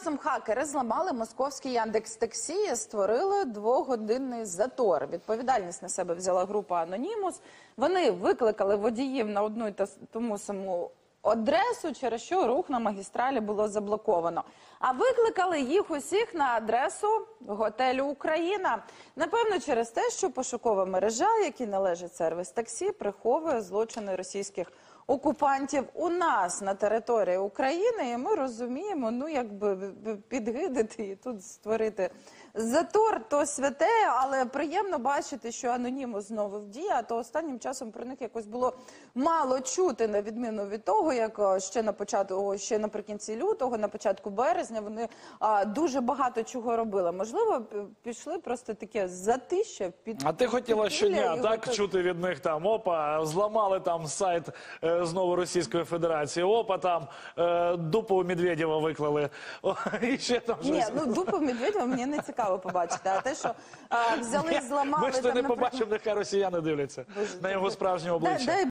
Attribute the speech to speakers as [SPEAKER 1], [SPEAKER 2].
[SPEAKER 1] Хакери зламали московський Яндекс.Таксі і створили двогодинний затор. Відповідальність на себе взяла група «Анонімус». Вони викликали водіїв на одну й тому саму адресу, через що рух на магістралі було заблоковано. А викликали їх усіх на адресу готелю «Україна». Напевно, через те, що пошукова мережа, якій належить сервіс таксі, приховує злочини російських окупантів у нас на території України. І ми розуміємо, ну, якби підгидити і тут створити затор, то святе, але приємно бачити, що «Анонімус» знову в дії, а то останнім часом про них якось було мало чути, на відміну від того, як ще наприкінці лютого, на початку березня вони дуже багато чого робили. Можливо, пішли просто таке затища.
[SPEAKER 2] А ти хотіла щодня, так, чути від них там, опа, зламали там сайт знову Російської Федерації, опа, там дупу Медведєва виклали. І ще там щось.
[SPEAKER 1] Ні, ну дупу Медведєва мені не цікаво побачити, а те, що взяли, зламали...
[SPEAKER 2] Ми ж то не побачимо, нехай росіяни дивляться на його справжнє обличчя.